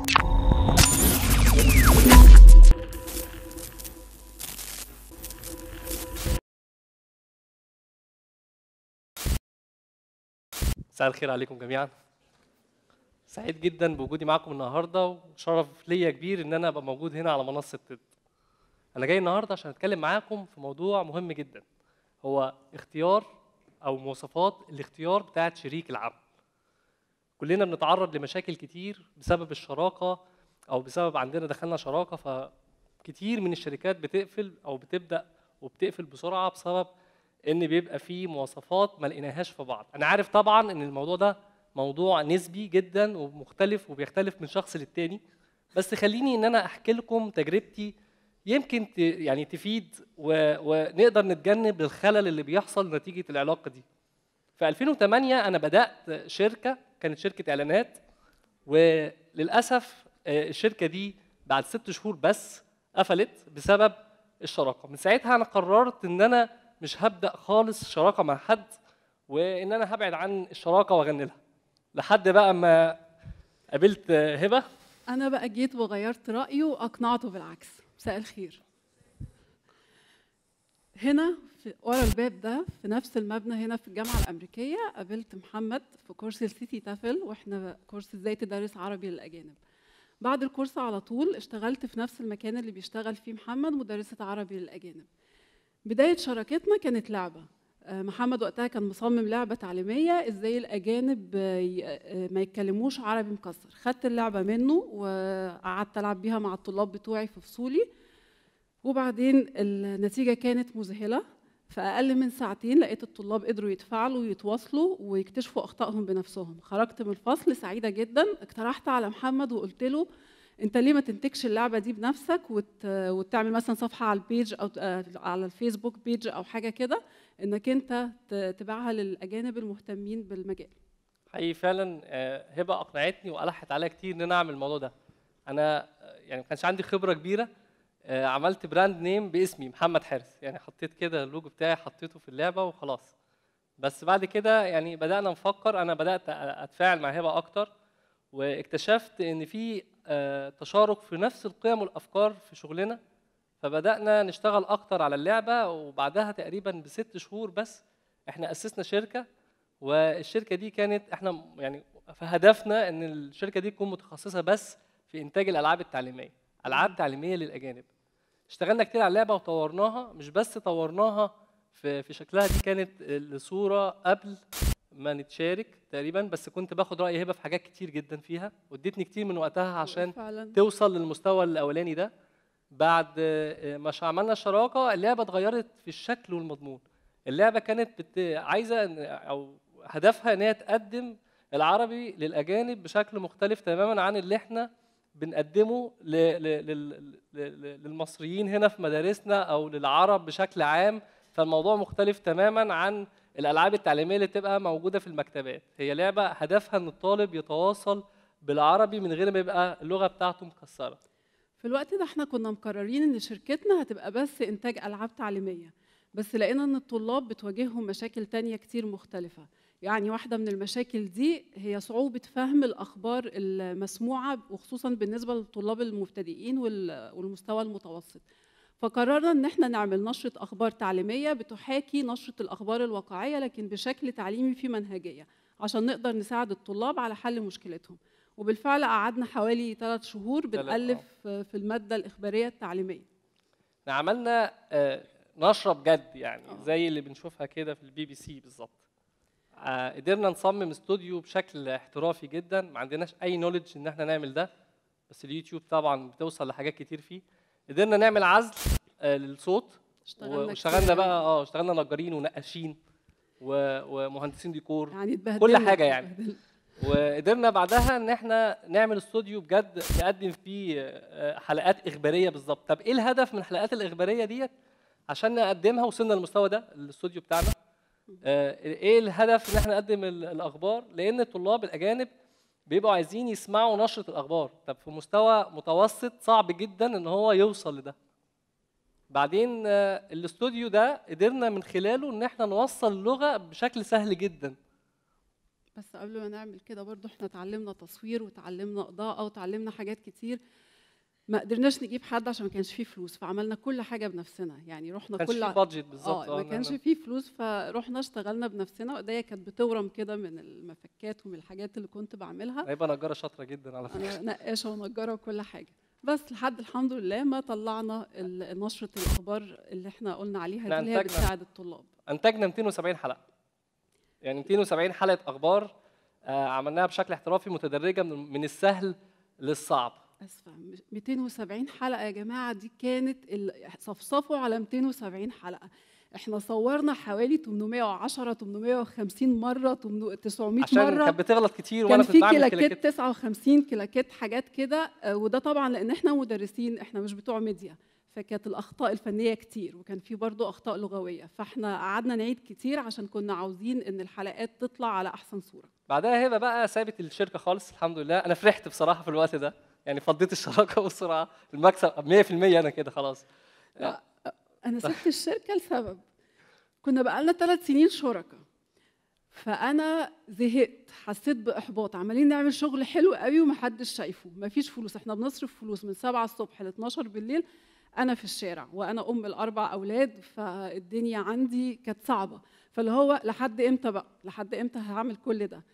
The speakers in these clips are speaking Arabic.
مساء الخير عليكم جميعا. سعيد جدا بوجودي معاكم النهارده، وشرف ليا كبير ان انا ابقى موجود هنا على منصه تيد. انا جاي النهارده عشان اتكلم معاكم في موضوع مهم جدا، هو اختيار او مواصفات الاختيار بتاعه شريك العمل. كلنا بنتعرض لمشاكل كتير بسبب الشراكه، او بسبب عندنا دخلنا شراكه، فكتير من الشركات بتقفل او بتبدا وبتقفل بسرعه بسبب ان بيبقى فيه مواصفات ما لقيناهاش في بعض. انا عارف طبعا ان الموضوع ده موضوع نسبي جدا ومختلف وبيختلف من شخص للتاني، بس خليني ان انا احكي لكم تجربتي يمكن يعني تفيد ونقدر نتجنب الخلل اللي بيحصل نتيجه العلاقه دي. في 2008 انا بدات شركه، كانت شركه اعلانات، وللاسف الشركه دي بعد 6 شهور بس قفلت بسبب الشراكه. من ساعتها انا قررت ان انا مش هبدا خالص شراكه مع حد، وان انا هبعد عن الشراكه واغني لها، لحد بقى ما قابلت هبه. انا بقى جيت وغيرت رايي واقنعته بالعكس. مساء الخير. هنا ورا الباب ده في نفس المبنى هنا في الجامعه الامريكيه قابلت محمد في كورس السيتي تافل، واحنا كورس ازاي تدرس عربي للاجانب. بعد الكورس على طول اشتغلت في نفس المكان اللي بيشتغل فيه محمد مدرسه عربي للاجانب. بدايه شراكتنا كانت لعبه. محمد وقتها كان مصمم لعبه تعليميه ازاي الاجانب ما يتكلموش عربي مكسر. خدت اللعبه منه وقعدت العب بيها مع الطلاب بتوعي في فصولي، وبعدين النتيجه كانت مذهله. في اقل من ساعتين لقيت الطلاب قدروا يتفاعلوا ويتواصلوا ويكتشفوا اخطائهم بنفسهم. خرجت من الفصل سعيده جدا. اقترحت على محمد وقلت له انت ليه ما تنتجش اللعبه دي بنفسك وتعمل مثلا صفحه على البيج او على الفيسبوك بيج او حاجه كده، انك انت تبيعها للاجانب المهتمين بالمجال. حقيقي فعلا هبه اقنعتني والحت عليا كتير ان انا اعمل الموضوع ده. انا يعني ما كانش عندي خبره كبيره، عملت براند نيم باسمي محمد حارس، يعني حطيت كده اللوجو بتاعي حطيته في اللعبه وخلاص. بس بعد كده يعني بدانا نفكر، انا بدات اتفاعل مع هبه اكتر، واكتشفت ان في تشارك في نفس القيم والافكار في شغلنا، فبدانا نشتغل اكتر على اللعبه. وبعدها تقريبا ب6 شهور بس احنا اسسنا شركه، والشركه دي كانت احنا يعني في هدفنا ان الشركه دي تكون متخصصه بس في انتاج الالعاب التعليميه، العاب تعليميه للاجانب. اشتغلنا كتير على اللعبه وطورناها، مش بس طورناها في شكلها، دي كانت الصوره قبل ما نتشارك تقريبا، بس كنت باخد راي هبه في حاجات كتير جدا فيها، وادتني كتير من وقتها عشان فعلا توصل للمستوى الاولاني ده. بعد ما عملنا الشراكه اللعبه اتغيرت في الشكل والمضمون. اللعبه كانت عايزه او هدفها ان هي تقدم العربي للاجانب بشكل مختلف تماما عن اللي احنا بنقدمه للمصريين هنا في مدارسنا او للعرب بشكل عام. فالموضوع مختلف تماما عن الالعاب التعليميه اللي بتبقى موجوده في المكتبات. هي لعبه هدفها ان الطالب يتواصل بالعربي من غير ما يبقى اللغه بتاعته مكسره. في الوقت ده احنا كنا مقررين ان شركتنا هتبقى بس انتاج العاب تعليميه، بس لقينا ان الطلاب بتواجههم مشاكل تانية كتير مختلفه. يعني واحده من المشاكل دي هي صعوبه فهم الاخبار المسموعه، وخصوصا بالنسبه للطلاب المبتدئين والمستوى المتوسط. فقررنا ان احنا نعمل نشره اخبار تعليميه بتحاكي نشره الاخبار الواقعيه لكن بشكل تعليمي في منهجيه، عشان نقدر نساعد الطلاب على حل مشكلتهم. وبالفعل قعدنا حوالي 3 شهور بنألف في المادة الإخبارية التعليمية. عملنا نشرة بجد، يعني زي اللي بنشوفها كده في البي بي سي بالظبط. قدرنا نصمم استوديو بشكل احترافي جدا، ما عندناش أي نوليدج إن احنا نعمل ده، بس اليوتيوب طبعا بتوصل لحاجات كتير فيه. قدرنا نعمل عزل للصوت، واشتغلنا بقى اشتغلنا نجارين ونقاشين ومهندسين ديكور، يعني كل حاجة يعني. وقدرنا بعدها ان احنا نعمل استوديو بجد نقدم فيه حلقات اخباريه بالظبط. طب ايه الهدف من الحلقات الاخباريه ديت عشان نقدمها؟ وصلنا للمستوى ده الاستوديو بتاعنا. ايه الهدف ان احنا نقدم الاخبار؟ لان الطلاب الاجانب بيبقوا عايزين يسمعوا نشره الاخبار. طب في مستوى متوسط صعب جدا ان هو يوصل لده. بعدين الاستوديو ده قدرنا من خلاله ان احنا نوصل اللغه بشكل سهل جدا. بس قبل ما نعمل كده برضو احنا اتعلمنا تصوير وتعلمنا اضاءه وتعلمنا حاجات كتير. ما قدرناش نجيب حد عشان ما كانش فيه فلوس، فعملنا كل حاجه بنفسنا. يعني رحنا ما كانش في بادجت بالظبط. ما كانش فيه فلوس، فروحنا اشتغلنا بنفسنا، وايديا كانت بتورم كده من المفكات ومن الحاجات اللي كنت بعملها. هيبقى نجاره شاطره جدا على فكره. انا نقاشه ونجاره وكل حاجه، بس لحد الحمد لله ما طلعنا نشره الاخبار اللي احنا قلنا عليها دي، اللي هي بتساعد الطلاب. انتجنا 270 حلقه، يعني 270 حلقه اخبار عملناها بشكل احترافي متدرجه من السهل للصعب. اسفه، 270 حلقه يا جماعه، دي كانت صفصفوا على 270 حلقه. احنا صورنا حوالي 810 850 مره 900 عشان مره، عشان كانت بتغلط كتير وانا كنت بعمل كلاكيت 59 كلاكيت حاجات كده. وده طبعا لان احنا مدرسين، احنا مش بتوع ميديا، فكانت الاخطاء الفنيه كتير، وكان في برضو اخطاء لغويه، فاحنا قعدنا نعيد كتير عشان كنا عاوزين ان الحلقات تطلع على احسن صوره. بعدها هبه بقى سابت الشركه خالص الحمد لله. انا فرحت بصراحه في الوقت ده، يعني فضيت الشراكه والسرعه المكسب 100%. انا كده خلاص. انا سبت الشركه لسبب، كنا بقالنا 3 سنين شركاء، فانا زهقت، حسيت باحباط. عمالين نعمل شغل حلو قوي ومحدش شايفه، مفيش فلوس. احنا بنصرف فلوس من 7 الصبح ل 12 بالليل، انا في الشارع، وانا ام ال4 اولاد، فالدنيا عندي كانت صعبه. فاللي هو لحد امتى بقى، لحد امتى هعمل كل ده؟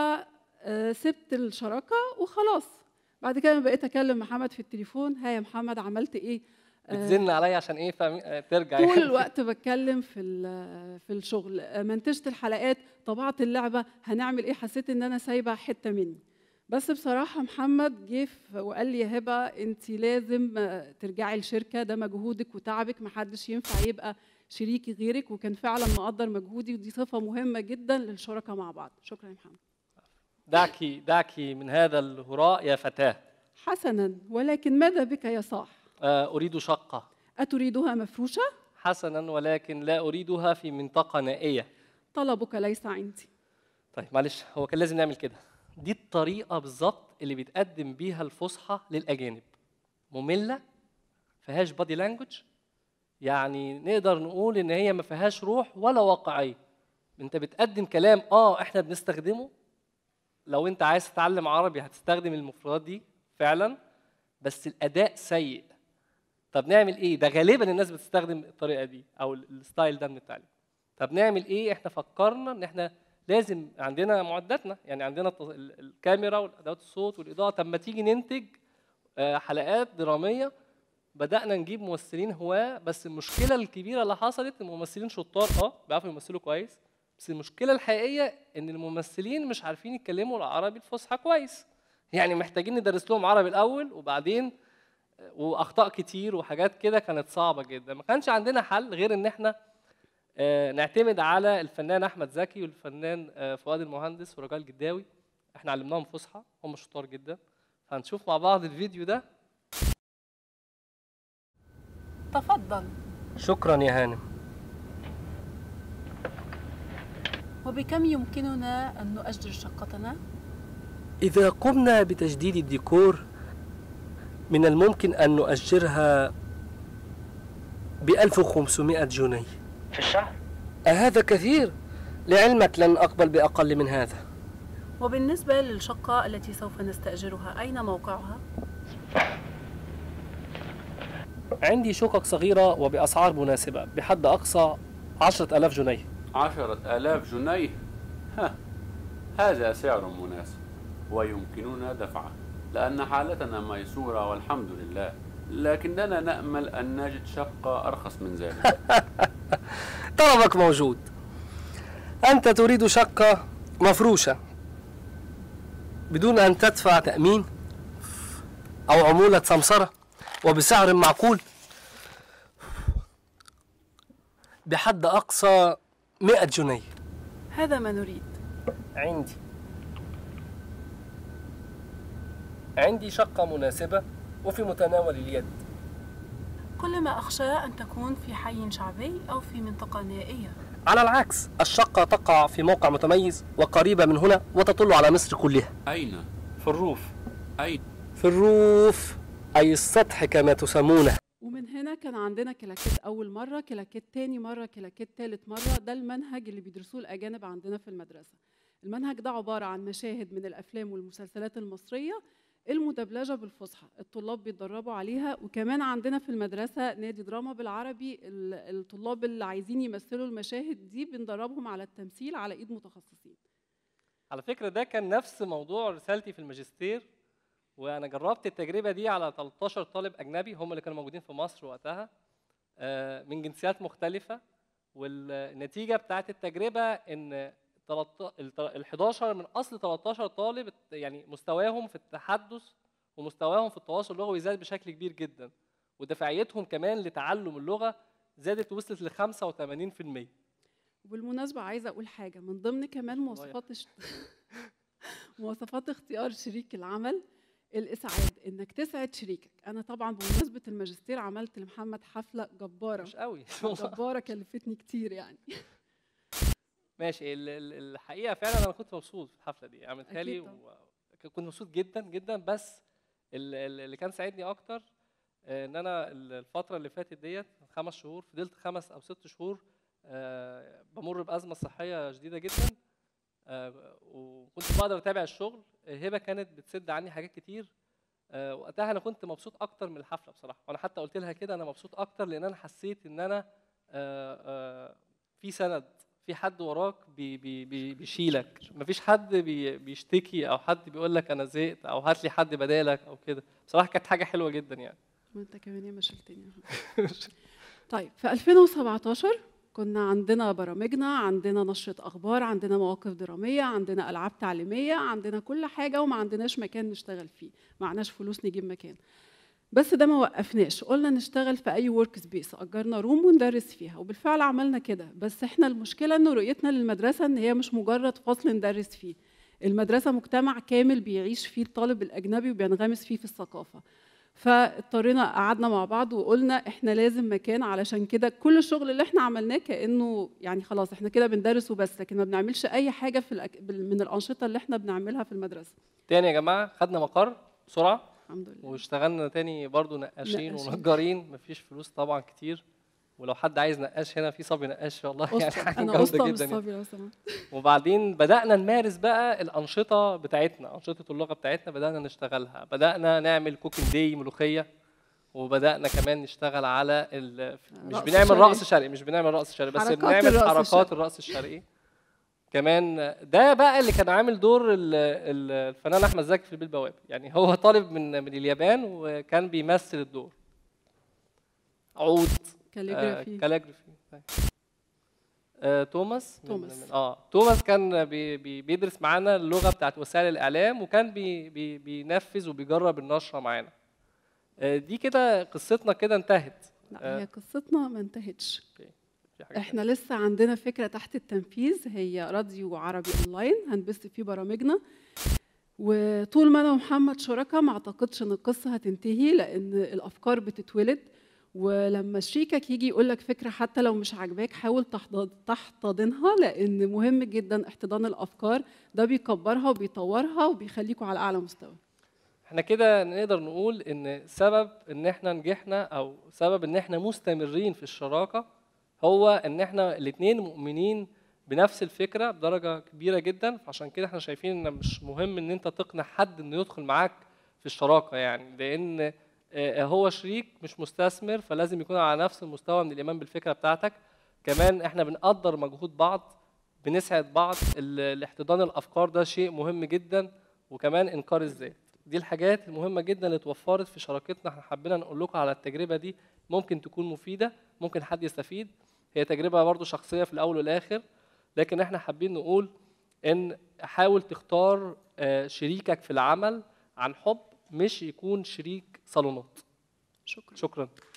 فسبت الشراكه وخلاص. بعد كده بقيت اكلم محمد في التليفون، ها يا محمد عملت ايه؟ بتزن عليا عشان ايه؟ ترجع طول الوقت بتكلم في الشغل. منتجت الحلقات، طبعت اللعبه، هنعمل ايه؟ حسيت ان انا سايبه حته مني. بس بصراحه محمد جه وقال لي يا هبه انت لازم ترجعي الشركه، ده مجهودك وتعبك، محدش ينفع يبقى شريكي غيرك، وكان فعلا مقدر مجهودي، ودي صفه مهمه جدا للشركاء مع بعض. شكرا يا محمد. دعك من هذا الهراء يا فتاه. حسنا، ولكن ماذا بك يا صاح؟ أريد شقة. أتريدها مفروشة؟ حسنا، ولكن لا أريدها في منطقة نائية. طلبك ليس عندي. طيب معلش، هو كان لازم نعمل كده. دي الطريقة بالظبط اللي بيتقدم بيها الفصحى للأجانب. مملة، فيهاش بادي لانجوج، يعني نقدر نقول إن هي ما فيهاش روح ولا واقعية. أنت بتقدم كلام إحنا بنستخدمه. لو أنت عايز تتعلم عربي هتستخدم المفردات دي فعلا، بس الأداء سيء. طب نعمل ايه؟ ده غالبا الناس بتستخدم الطريقه دي او الستايل ده من التعليم. طب نعمل ايه؟ احنا فكرنا ان احنا لازم عندنا معداتنا، يعني عندنا الكاميرا والادوات الصوت والاضاءه. طب ما تيجي ننتج حلقات دراميه. بدانا نجيب ممثلين هواه، بس المشكله الكبيره اللي حصلت الممثلين شطار بيعرفوا يمثلوا كويس، بس المشكله الحقيقيه ان الممثلين مش عارفين يتكلموا العربي الفصحى كويس. يعني محتاجين ندرس لهم عربي الاول، وبعدين واخطاء كتير وحاجات كده كانت صعبه جدا. ما كانش عندنا حل غير ان احنا نعتمد على الفنان احمد زكي والفنان فؤاد المهندس ورجاء الجداوي. احنا علمناهم فصحى، هم شطار جدا. هنشوف مع بعض الفيديو ده. تفضل. شكرا يا هانم. وبكم يمكننا ان نؤجر شقتنا؟ اذا قمنا بتجديد الديكور من الممكن أن نؤجرها ب1500 جنيه في الشهر. هذا كثير؟ لعلمك لن أقبل بأقل من هذا. وبالنسبة للشقة التي سوف نستأجرها، أين موقعها؟ عندي شقق صغيرة وبأسعار مناسبة، بحد أقصى 10,000 جنيه. 10,000 جنيه؟ هذا سعر مناسب ويمكننا دفعه، لأن حالتنا ميسورة والحمد لله، لكننا نأمل أن نجد شقة أرخص من ذلك. طلبك موجود. أنت تريد شقة مفروشة بدون أن تدفع تأمين أو عمولة سمسرة، وبسعر معقول، بحد أقصى 100 جنيه. هذا ما نريد. عندي شقة مناسبة وفي متناول اليد. كل ما أخشى أن تكون في حي شعبي أو في منطقة نائية. على العكس، الشقة تقع في موقع متميز وقريبة من هنا وتطل على مصر كلها. أين؟ في الروف. أين؟ في الروف، أي السطح كما تسمونه. ومن هنا كان عندنا كلاكيت أول مرة، كلاكيت تاني مرة، كلاكيت تالت مرة. ده المنهج اللي بيدرسوه الأجانب عندنا في المدرسة. المنهج ده عباره عن مشاهد من الافلام والمسلسلات المصريه المدبلجه بالفصحى، الطلاب بيتدربوا عليها. وكمان عندنا في المدرسه نادي دراما بالعربي، الطلاب اللي عايزين يمثلوا المشاهد دي بندربهم على التمثيل على ايد متخصصين. على فكره ده كان نفس موضوع رسالتي في الماجستير، وانا جربت التجربه دي على 13 طالب اجنبي هم اللي كانوا موجودين في مصر وقتها من جنسيات مختلفه. والنتيجه بتاعت التجربه ان ال 11 من اصل 13 طالب يعني مستواهم في التحدث ومستواهم في التواصل اللغوي زاد بشكل كبير جدا، ودفاعيتهم كمان لتعلم اللغه زادت وصلت ل 85%. وبالمناسبه عايزه اقول حاجه من ضمن كمان مواصفات اختيار شريك العمل، الاسعاد، انك تسعد شريكك. انا طبعا بمناسبه الماجستير عملت لمحمد حفله جباره، مش قوي جباره كلفتني كتير يعني. ماشي. الحقيقه فعلا انا كنت مبسوط في الحفله دي، عملتها لي كنت مبسوط جدا جدا. بس اللي كان ساعدني اكتر ان انا الفتره اللي فاتت ديت 5 شهور فضلت 5 أو 6 شهور بمر بازمه صحيه شديده جدا، وكنت بقدر اتابع الشغل. هبه كانت بتسد عني حاجات كتير. وقتها انا كنت مبسوط اكتر من الحفله بصراحه، وانا حتى قلت لها كده انا مبسوط اكتر لان انا حسيت ان انا في سند، في حد وراك بيشيلك، مفيش حد بيشتكي او حد بيقول لك انا زهقت او هات لي حد بدالك او كده. بصراحه كانت حاجه حلوه جدا يعني. وانت كمان يا ما شلتني. طيب في 2017 كنا عندنا برامجنا، عندنا نشرة أخبار، عندنا مواقف درامية، عندنا ألعاب تعليمية، عندنا كل حاجة، وما عندناش مكان نشتغل فيه، معناش فلوس نجيب مكان. بس ده ما وقفناش، قلنا نشتغل في أي ورك سبيس، أجرنا روم وندرس فيها، وبالفعل عملنا كده. بس احنا المشكلة إن رؤيتنا للمدرسة إن هي مش مجرد فصل ندرس فيه، المدرسة مجتمع كامل بيعيش فيه الطالب الأجنبي وبينغمس فيه في الثقافة. فاضطرينا قعدنا مع بعض وقلنا احنا لازم مكان. علشان كده كل الشغل اللي احنا عملناه كانه يعني خلاص احنا كده بندرس وبس، لكن ما بنعملش اي حاجه من الانشطه اللي احنا بنعملها في المدرسه. تاني يا جماعه خدنا مقر بسرعه الحمد لله، واشتغلنا تاني برضو نقاشين ونجارين. مفيش فلوس طبعا كتير، ولو حد عايز نقاش هنا في صبي نقاش والله يعني حاجه جامده جدا يعني. وبعدين بدأنا نمارس بقى الأنشطة بتاعتنا، أنشطة اللغة بتاعتنا بدأنا نشتغلها. بدأنا نعمل كوكينج داي ملوخية، وبدأنا كمان نشتغل على مش بنعمل رقص شرقي، مش بنعمل رقص شرقي بس بنعمل حركات الرقص الشرقي كمان. ده بقى اللي كان عامل دور الفنان أحمد زكي في البيه البواب. يعني هو طالب من اليابان وكان بيمثل الدور. عود كاليجرافي توماس توماس كان بيدرس معانا اللغه بتاعت وسائل الاعلام، وكان بينفذ وبيجرب النشره معانا. دي كده قصتنا كده انتهت. لا هي قصتنا ما انتهتش. احنا لسه عندنا فكره تحت التنفيذ، هي راديو عربي اونلاين هنبث فيه برامجنا. وطول ما انا ومحمد شراكه ما اعتقدش ان القصه هتنتهي، لان الافكار بتتولد. ولما شريكك يجي يقول لك فكره حتى لو مش عاجباك حاول تحتضنها، لان مهم جدا احتضان الافكار، ده بيكبرها وبيطورها وبيخليكوا على اعلى مستوى. احنا كده نقدر نقول ان سبب ان احنا نجحنا او سبب ان احنا مستمرين في الشراكه هو ان احنا الاثنين مؤمنين بنفس الفكره بدرجه كبيره جدا. فعشان كده احنا شايفين ان مش مهم ان انت تقنع حد انه يدخل معاك في الشراكه، يعني لان هو شريك مش مستثمر، فلازم يكون على نفس المستوى من الايمان بالفكره بتاعتك. كمان احنا بنقدر مجهود بعض، بنسعد بعض. الاحتضان الافكار ده شيء مهم جدا، وكمان انكار الذات. دي الحاجات المهمه جدا اللي اتوفرت في شراكتنا. احنا حبينا نقول لكم على التجربه دي، ممكن تكون مفيده، ممكن حد يستفيد. هي تجربه برضو شخصيه في الاول والاخر، لكن احنا حابين نقول ان حاول تختار شريكك في العمل عن حب، مش يكون شريك صالونات. شكرا.